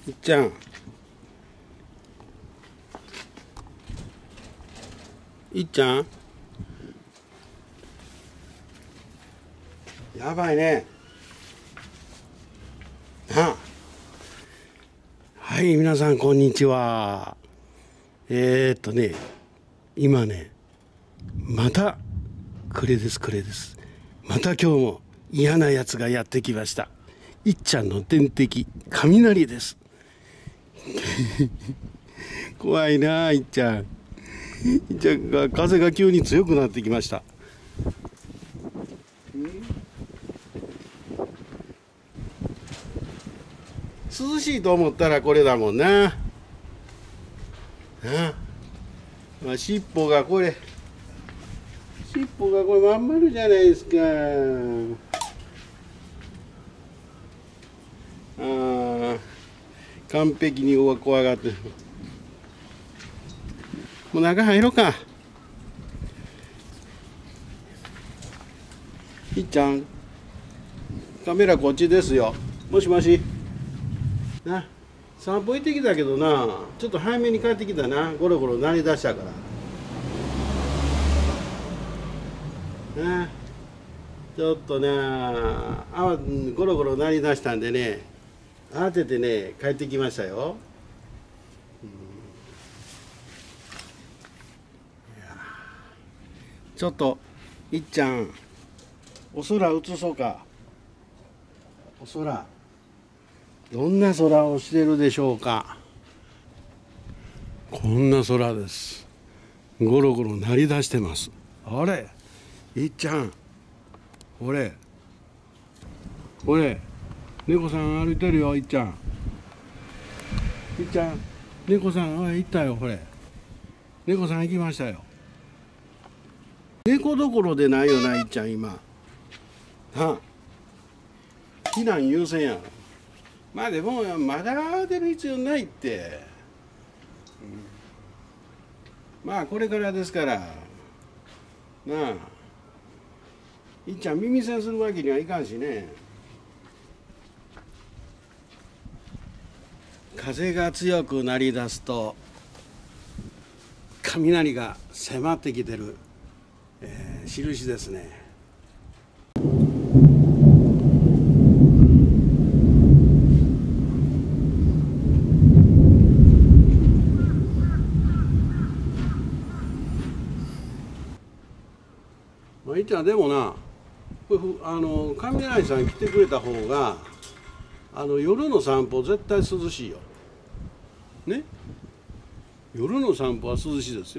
いっちゃん、いっちゃん、やばいね。はい、皆さんこんにちは。今ね、またこれです。また今日も嫌なやつがやってきました。いっちゃんの天敵、雷です。怖いなあ、いっちゃん。いっちゃんが風が急に強くなってきました。涼しいと思ったらこれだもんな。尻尾がこれまん丸じゃないですか。完璧に怖がってる。もう中入ろうか。いっちゃん、カメラこっちですよ。もしもしな、散歩行ってきたけどな、ちょっと早めに帰ってきたな。ゴロゴロ鳴り出したからな。ちょっとね、ゴロゴロ鳴り出したんでね、慌ててね帰ってきましたよ。ちょっといっちゃん、お空映そうか。お空、どんな空をしてるでしょうか。こんな空です。ゴロゴロ鳴り出してます。あれ、いっちゃん、ほれ猫さん歩いてるよ。いっちゃん、猫さん行ったよ。ほれ、猫さん行きましたよ。猫どころでないよな、いっちゃん今。避難優先やろ。まあでもまだ出る必要ないって、まあこれからですからなあ。いっちゃん耳栓するわけにはいかんしね。風が強くなりだすと雷が迫ってきてる、印ですね。いっちゃん、でもな、これ雷さん来てくれた方が夜の散歩絶対涼しいよね。夜の散歩は涼しいですよ。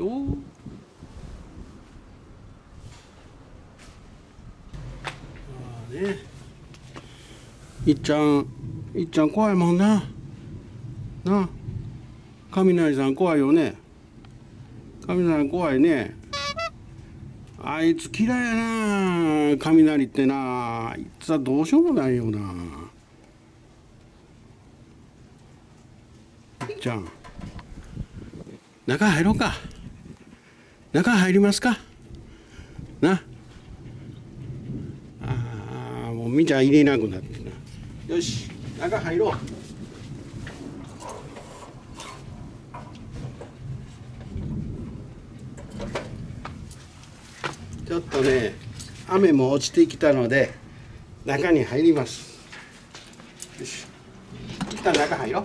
いっちゃん怖いもんな。雷さん怖いよね。雷さん怖いね。あいつ嫌いやな、雷ってな。あいつはどうしようもないよな。いっちゃん、中入ろうか。中入りますかな。もうみちゃん入れなくなってな。よし、中入ろう。ちょっとね、雨も落ちてきたので中に入ります。よし、一旦中入ろう。